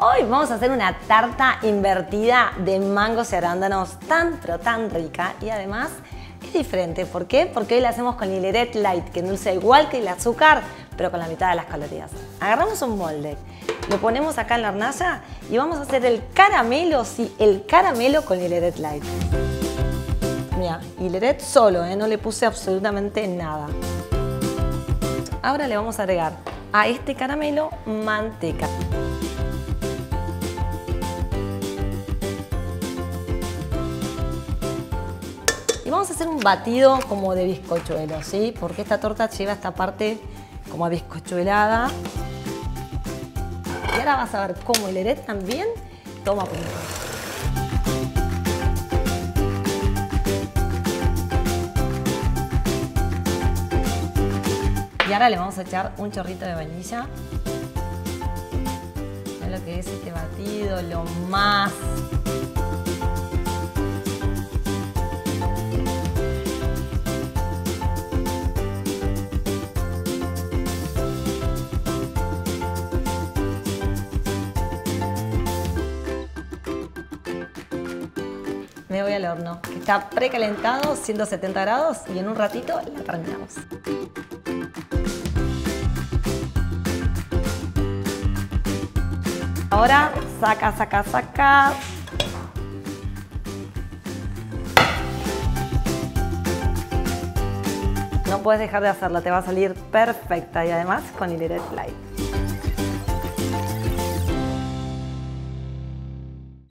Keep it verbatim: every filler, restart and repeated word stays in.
Hoy vamos a hacer una tarta invertida de mangos y arándanos tan pero tan rica y además es diferente. ¿Por qué? Porque hoy la hacemos con Hileret Light, que endulza igual que el azúcar, pero con la mitad de las calorías. Agarramos un molde, lo ponemos acá en la hornalla y vamos a hacer el caramelo, sí, el caramelo con Hileret Light. Mira, Hileret solo, ¿eh? No le puse absolutamente nada. Ahora le vamos a agregar a este caramelo manteca. Y vamos a hacer un batido como de bizcochuelo, ¿sí? Porque esta torta lleva esta parte como bizcochuelada. Y ahora vas a ver cómo Hileret también toma punto. Y ahora le vamos a echar un chorrito de vainilla. Vean lo que es este batido, lo más. Me voy al horno, que está precalentado, ciento setenta grados, y en un ratito la terminamos. Ahora saca, saca, saca. No puedes dejar de hacerla, te va a salir perfecta y además con Hileret Light.